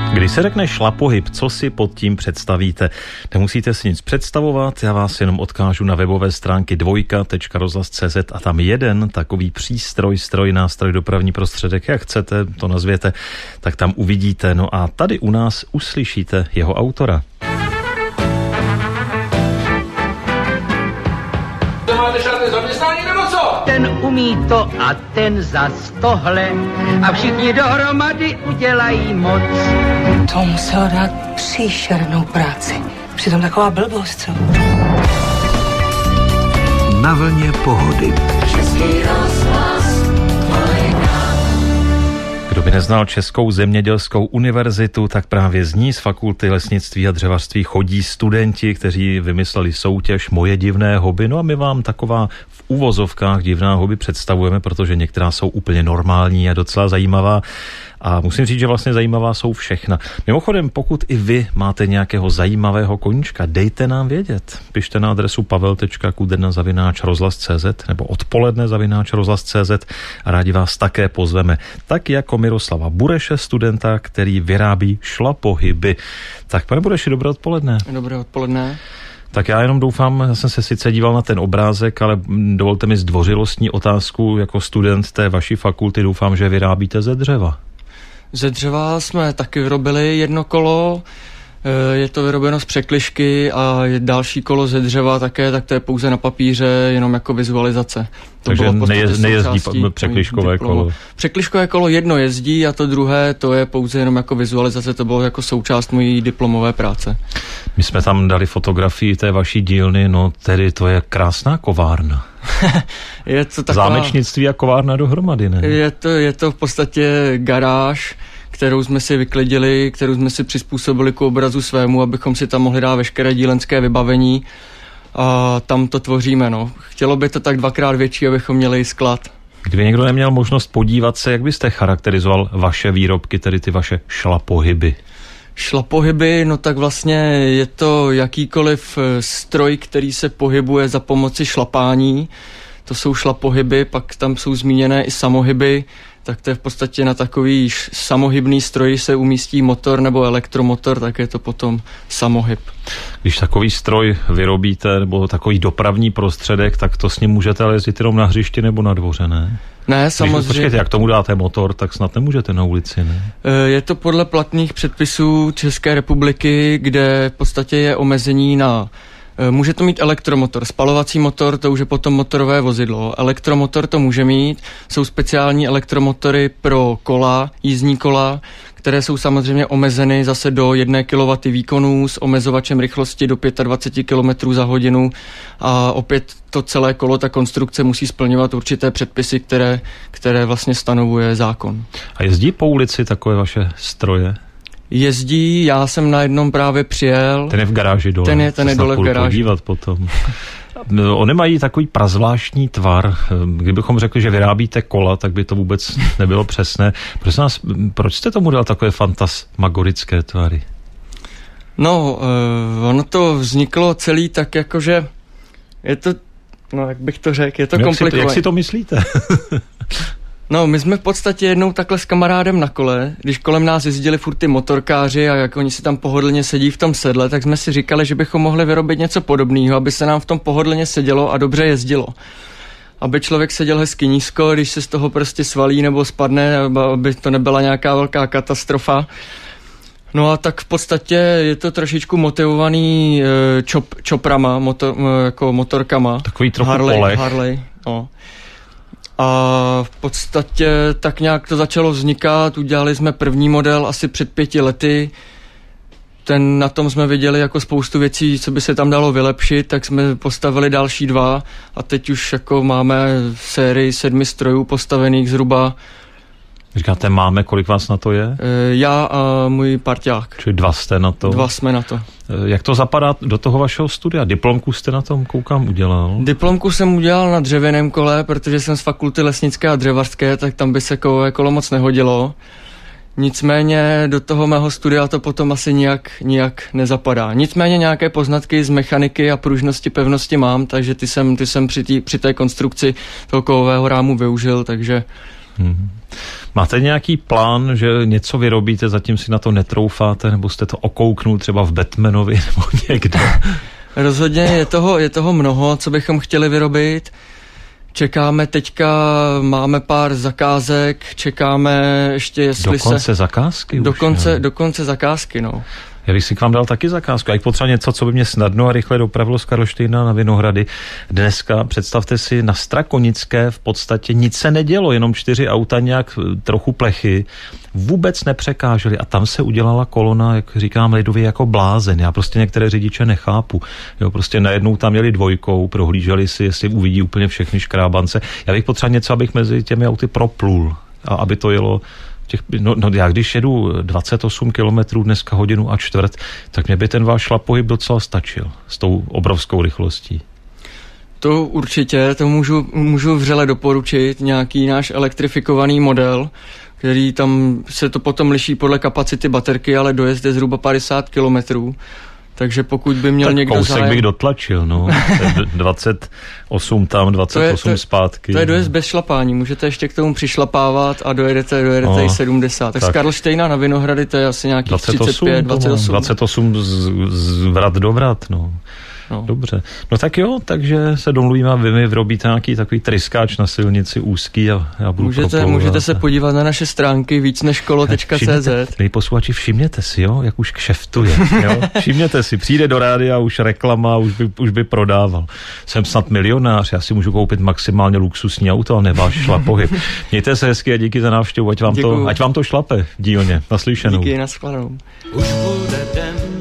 Když se řekne šlapohyb, co si pod tím představíte? Nemusíte si nic představovat, já vás jenom odkážu na webové stránky dvojka.rozhlas.cz a tam jeden takový nástroj, dopravní prostředek, jak chcete, to nazvěte, tak tam uvidíte. No a tady u nás uslyšíte jeho autora. Máte žádné zaměstnání nebo co? Ten umí to a ten zas tohle a všichni dohromady udělají moc. To muselo dát příšernou práci. Přitom taková blbost, co? Na vlně pohody. Kdo by neznal Českou zemědělskou univerzitu, tak právě z ní z fakulty lesnictví a dřevařství chodí studenti, kteří vymysleli soutěž Moje divné hobby. No a my vám taková v uvozovkách divná hobby představujeme, protože některá jsou úplně normální a docela zajímavá. A musím říct, že vlastně zajímavá jsou všechna. Mimochodem, pokud i vy máte nějakého zajímavého koníčka, dejte nám vědět. Pište na adresu pavel.kuderna@rozhlas.cz nebo odpoledne@rozhlas.cz a rádi vás také pozveme. Tak jako Miroslava Bureše, studenta, který vyrábí šlapohyby. Tak pane Bureši, dobré odpoledne. Dobré odpoledne. Tak já jenom doufám, já jsem se sice díval na ten obrázek, ale dovolte mi zdvořilostní otázku jako student té vaší fakulty. Doufám, že vyrábíte ze dřeva. Ze dřeva jsme taky vyrobili jedno kolo, je to vyrobeno z překližky a další kolo ze dřeva také, tak to je pouze na papíře, jenom jako vizualizace. Takže nejezdí překližkové kolo. Překližkové kolo jedno jezdí a to druhé, to je pouze jenom jako vizualizace, to bylo jako součást mojí diplomové práce. My jsme tam dali fotografii té vaší dílny, no tedy to je krásná kovárna. Je to taková... Zámečnictví a kovárna dohromady, ne? Je to v podstatě garáž, kterou jsme si vyklidili, kterou jsme si přizpůsobili k obrazu svému, abychom si tam mohli dát veškeré dílenské vybavení a tam to tvoříme, no. Chtělo by to tak 2x větší, abychom měli sklad. Kdyby někdo neměl možnost podívat se, jak byste charakterizoval vaše výrobky, tedy ty vaše šlapohyby? Šlapohyby, no tak vlastně je to jakýkoliv stroj, který se pohybuje za pomoci šlapání. To jsou šlapohyby, pak tam jsou zmíněné i samohyby, tak to je v podstatě na takový samohybný stroj se umístí motor nebo elektromotor, tak je to potom samohyb. Když takový stroj vyrobíte nebo takový dopravní prostředek, tak to s ním můžete ale jezdit jenom na hřišti nebo na dvoře, ne? Ne, samozřejmě. Počkejte, jak tomu dáte motor, tak snad nemůžete na ulici, ne? Je to podle platných předpisů České republiky, kde v podstatě je omezení na... Může to mít elektromotor, spalovací motor, to už je potom motorové vozidlo. Elektromotor to může mít, jsou speciální elektromotory pro kola, jízdní kola, které jsou samozřejmě omezeny zase do 1 kW výkonu s omezovačem rychlosti do 25 km za hodinu a opět to celé kolo, ta konstrukce musí splňovat určité předpisy, které vlastně stanovuje zákon. A jezdí po ulici takové vaše stroje? Jezdí, já jsem na jednom právě přijel. Ten je v garáži dole. Ten je dole v garáži. Podívat potom. Oni mají takový prazvláštní tvar. Kdybychom řekli, že vyrábíte kola, tak by to vůbec nebylo přesné. Proč jste tomu dal takové fantasmagorické tvary? No, ono to vzniklo celý tak jakože je to, no jak bych to řekl, je to komplikované. Jak si to myslíte? No, my jsme v podstatě jednou takhle s kamarádem na kole, když kolem nás jezdili furt ty motorkáři a jak oni si tam pohodlně sedí v tom sedle, tak jsme si říkali, že bychom mohli vyrobit něco podobného, aby se nám v tom pohodlně sedělo a dobře jezdilo. Aby člověk seděl hezky nízko, když se z toho prostě svalí nebo spadne, aby to nebyla nějaká velká katastrofa. No a tak v podstatě je to trošičku motivovaný čoprama, jako motorkama. Takový trochu polech. Harley, no. A v podstatě tak nějak to začalo vznikat, udělali jsme první model asi před 5 lety, na tom jsme viděli jako spoustu věcí, co by se tam dalo vylepšit, tak jsme postavili další 2 a teď už jako máme sérii 7 strojů postavených zhruba. Říkáte máme, kolik vás na to je? Já a můj parťák. Čili 2 jste na to? 2 jsme na to. Jak to zapadá do toho vašeho studia? Diplomku jste na tom, koukám, udělal? Diplomku jsem udělal na dřevěném kole, protože jsem z fakulty lesnické a dřevařské, tak tam by se kolo moc nehodilo. Nicméně do toho mého studia to potom asi nijak nezapadá. Nicméně nějaké poznatky z mechaniky a pružnosti, pevnosti mám, takže ty jsem při té konstrukci toho kovového rámu využil, takže Máte nějaký plán, že něco vyrobíte, zatím si na to netroufáte, nebo jste to okouknul třeba v Batmanovi nebo někde? Rozhodně je toho mnoho, co bychom chtěli vyrobit. Čekáme teďka, máme pár zakázek, čekáme ještě, jestli dokonce zakázky? Dokonce zakázky, no. Já bych si k vám dal taky zakázku. A jak potřeba něco, co by mě snadno a rychle dopravilo z Karlštejna na Vinohrady. Dneska, představte si, na Strakonické v podstatě nic se nedělo, jenom 4 auta, nějak trochu plechy, vůbec nepřekáželi a tam se udělala kolona, jak říkám lidově, jako blázen. Já prostě některé řidiče nechápu. Jo, prostě najednou tam jeli dvojkou, prohlíželi si, jestli uvidí úplně všechny škrábance. Já bych potřeboval něco, abych mezi těmi auty proplul a aby to jelo já když jedu 28 kilometrů dneska 1 hodinu a čtvrt, tak mě by ten váš šlapohyb docela stačil s tou obrovskou rychlostí. To určitě, to můžu vřele doporučit, nějaký náš elektrifikovaný model, který tam se to potom liší podle kapacity baterky, ale dojezd je zhruba 50 kilometrů. Takže pokud by měl tak někdo kousek bych dotlačil, no. 28 tam, 28 zpátky. To je dojezd bez šlapání, můžete ještě k tomu přišlapávat a dojedete i 70. Tak z Karlštejna na Vinohrady to je asi nějakých 35, 28. 28 z vrat do vrat, no. Dobře. No tak jo, takže se domluvíme a vy mi vyrobíte nějaký takový tryskáč na silnici úzký a já budu Můžete se podívat na naše stránky vícneškolo.cz. Milí posluchači, všimněte si, jo, jak už kšeftuje. Jo? Všimněte si, přijde do rádia, už reklama, už by prodával. Jsem snad milionář, já si můžu koupit maximálně luxusní auto, ale neváš šlapohyb. Mějte se hezky a díky za návštěvu, ať vám to šlape v dílně. Naslyšenou. Díky, nashledanou. Už bude den,